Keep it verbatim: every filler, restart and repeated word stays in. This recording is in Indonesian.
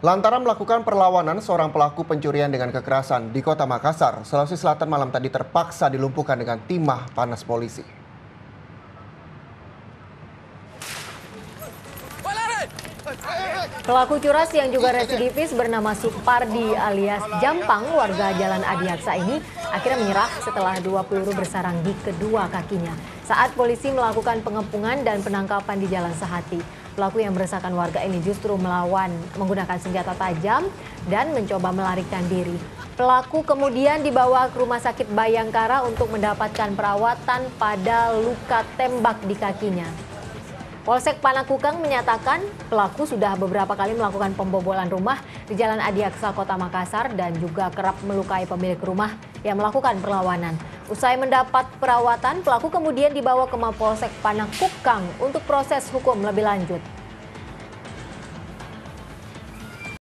Lantaran melakukan perlawanan, seorang pelaku pencurian dengan kekerasan di Kota Makassar, Sulawesi Selatan malam tadi terpaksa dilumpuhkan dengan timah panas polisi. Pelaku curas yang juga residivis bernama Supardi alias Jampang, warga Jalan Adiaksa ini akhirnya menyerah setelah dua peluru bersarang di kedua kakinya saat polisi melakukan pengepungan dan penangkapan di Jalan Sehati. Pelaku yang meresahkan warga ini justru melawan menggunakan senjata tajam dan mencoba melarikan diri. Pelaku kemudian dibawa ke Rumah Sakit Bayangkara untuk mendapatkan perawatan pada luka tembak di kakinya. Polsek Panakukang menyatakan pelaku sudah beberapa kali melakukan pembobolan rumah di Jalan Adiaksa, Kota Makassar dan juga kerap melukai pemilik rumah yang melakukan perlawanan. Usai mendapat perawatan, pelaku kemudian dibawa ke Mapolsek Panakukang untuk proses hukum lebih lanjut.